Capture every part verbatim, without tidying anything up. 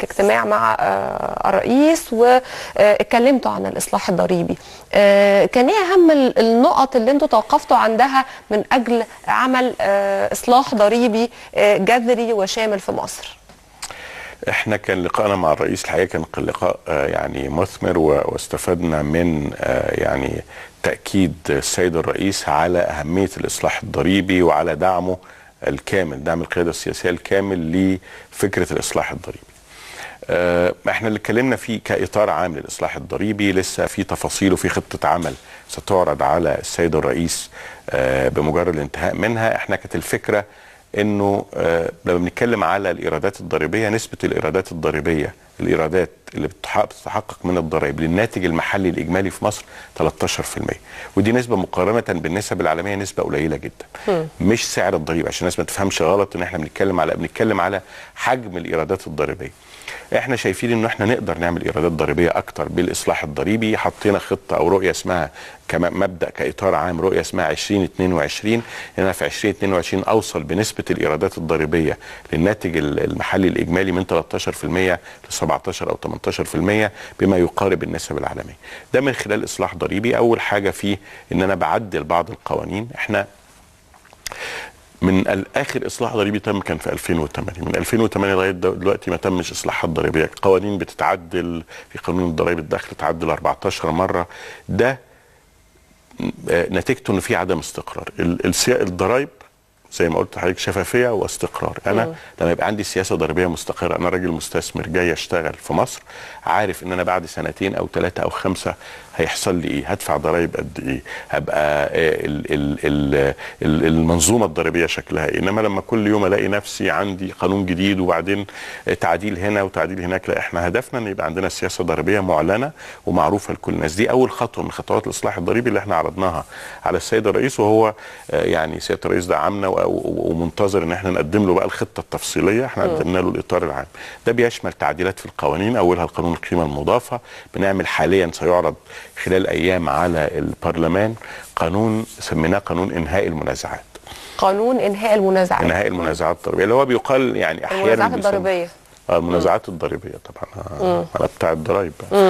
اجتماع مع الرئيس واتكلمتوا عن الاصلاح الضريبي. كان ايه اهم النقط اللي انتوا توقفتوا عندها من اجل عمل اصلاح ضريبي جذري وشامل في مصر؟ احنا كان لقائنا مع الرئيس الحقيقه كان لقاء يعني مثمر، واستفدنا من يعني تاكيد السيد الرئيس على اهميه الاصلاح الضريبي وعلى دعمه الكامل، دعم القياده السياسيه الكامل لفكره الاصلاح الضريبي. احنا اللي اتكلمنا فيه كاطار عام للاصلاح الضريبي، لسه في تفاصيل وفي خطه عمل ستعرض على السيد الرئيس بمجرد الانتهاء منها. احنا كانت الفكره انه لما بنتكلم على الايرادات الضريبيه، نسبه الايرادات الضريبيه الايرادات اللي بتتحقق من الضرائب للناتج المحلي الاجمالي في مصر ثلاثة عشر بالمئة، ودي نسبه مقارنه بالنسب العالميه نسبه قليله جدا. م. مش سعر الضريبه عشان الناس ما تفهمش غلط ان احنا بنتكلم على بنتكلم على حجم الايرادات الضريبيه. احنا شايفين انه احنا نقدر نعمل ايرادات ضريبيه اكتر بالاصلاح الضريبي. حطينا خطه او رؤيه اسمها كمان مبدا كاطار عام، رؤيه اسمها عشرين اتنين وعشرين، ان انا في عشرين اتنين وعشرين اوصل بنسبه الايرادات الضريبيه للناتج المحلي الاجمالي من ثلاثة عشر بالمئة ل سبعة عشر او ثمانية عشر بالمئة بما يقارب النسب العالميه. ده من خلال اصلاح ضريبي. اول حاجه فيه ان انا بعدل بعض القوانين. احنا من اخر اصلاح ضريبي تم كان في ألفين وثمانية، من ألفين وثمانية لغايه دلوقتي ما تمش اصلاحات ضريبيه. قوانين بتتعدل، في قانون الضرائب الداخل اتعدل أربعة عشر مره. ده نتيجته ان في عدم استقرار. الضرائب زي ما قلت لحضرتك شفافيه واستقرار. انا م. لما يبقى عندي سياسه ضريبيه مستقره، انا راجل مستثمر جاي اشتغل في مصر، عارف ان انا بعد سنتين او ثلاثه او خمسه هيحصل لي ايه، هدفع ضرائب قد ايه، هبقى ال ال ال ال المنظومه الضريبيه شكلها ايه. انما لما كل يوم الاقي نفسي عندي قانون جديد وبعدين تعديل هنا وتعديل هناك، لا، احنا هدفنا ان يبقى عندنا سياسه ضريبيه معلنه ومعروفه لكل الناس. دي اول خطوه من خطوات الاصلاح الضريبي اللي احنا عرضناها على السيد الرئيس، وهو يعني سياده الرئيس دعمنا ومنتظر ان احنا نقدم له بقى الخطه التفصيليه. احنا قدمنا له الاطار العام. ده بيشمل تعديلات في القوانين، اولها القانون القيمه المضافه. بنعمل حاليا سيعرض خلال ايام على البرلمان قانون سميناه قانون انهاء المنازعات. قانون انهاء المنازعات. انهاء المنازعات الضريبيه اللي هو بيقال يعني احيانا المنازعات الضريبيه. اه المنازعات الضريبيه طبعا. آه انا بتاع الضرايب،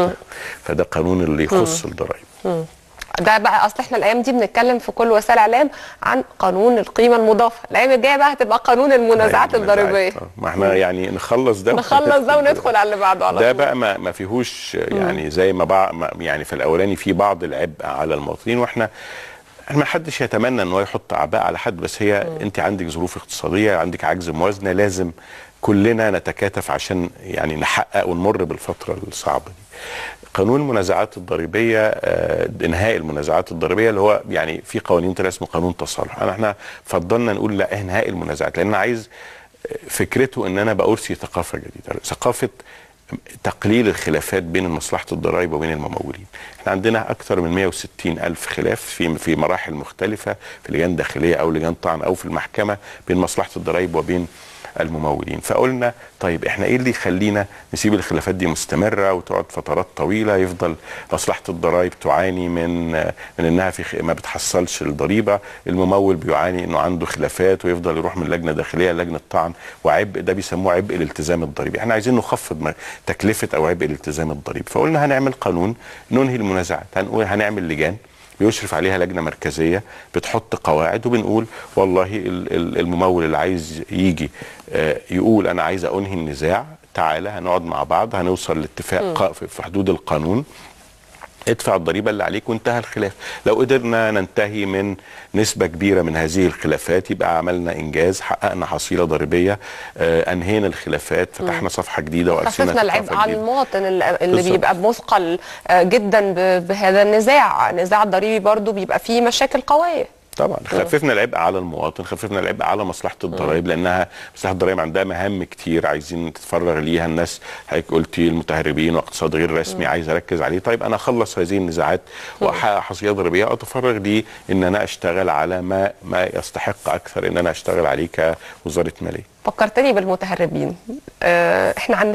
فده قانون اللي يخص الضرايب. ده بقى اصل احنا الايام دي بنتكلم في كل وسائل الاعلام عن قانون القيمه المضافه، الايام الجايه بقى هتبقى قانون المنازعات الضريبيه. ما احنا يعني نخلص ده نخلص ده وندخل على اللي بعده على طول. ده بقى ما, ما فيهوش يعني زي ما بقى يعني في الاولاني في بعض العبء على المواطنين، واحنا ما حدش يتمنى ان هو يحط اعباء على حد، بس هي مم. انت عندك ظروف اقتصاديه، عندك عجز موازنه، لازم كلنا نتكاتف عشان يعني نحقق ونمر بالفتره الصعبه دي. قانون المنازعات الضريبيه، آه انهاء المنازعات الضريبيه اللي هو يعني في قوانين تانية اسمه قانون تصالح. انا احنا فضلنا نقول لا انهاء المنازعات، لان انا عايز فكرته ان انا بأرسي ثقافه جديده، ثقافه تقليل الخلافات بين مصلحه الضرائب وبين الممولين. احنا عندنا اكثر من مئة وستين الف خلاف في في مراحل مختلفه، في لجان داخليه او لجان طعن او في المحكمه، بين مصلحه الضرائب وبين الممولين. فقلنا طيب احنا ايه اللي يخلينا نسيب الخلافات دي مستمره وتقعد فترات طويله، يفضل مصلحه الضرائب تعاني من من انها في ما بتحصلش الضريبه، الممول بيعاني انه عنده خلافات ويفضل يروح من لجنه داخليه للجنه طعن، وعبء ده بيسموه عبء الالتزام الضريبي. احنا عايزين نخفض تكلفه او عبء الالتزام الضريبي، فقلنا هنعمل قانون ننهي المنازعات. هنقول هنعمل لجان بيشرف عليها لجنه مركزيه بتحط قواعد، وبنقول والله الممول اللي عايز يجي يقول انا عايز انهي النزاع، تعالى هنقعد مع بعض هنوصل لاتفاق في حدود القانون، ادفع الضريبه اللي عليك وانتهى الخلاف. لو قدرنا ننتهي من نسبه كبيره من هذه الخلافات يبقى عملنا انجاز، حققنا حصيله ضريبيه، آه انهينا الخلافات، فتحنا صفحه جديده وارسلنا خففنا العبء على المواطن اللي بيبقى مثقل جدا بهذا النزاع. النزاع الضريبي برضو بيبقى فيه مشاكل قويه. طبعا خففنا العبء على المواطن، خففنا العبء على مصلحه الضرائب، لانها مصلحه الضرائب عندها مهام كتير عايزين تتفرغ ليها. الناس حضرتك قلتي المتهربين واقتصاد غير رسمي عايز اركز عليه، طيب انا اخلص هذه النزاعات واحقق حصيله ضريبيه واتفرغ لي ان انا اشتغل على ما ما يستحق اكثر ان انا اشتغل عليه كوزاره ماليه. فكرتني بالمتهربين. اه احنا عندنا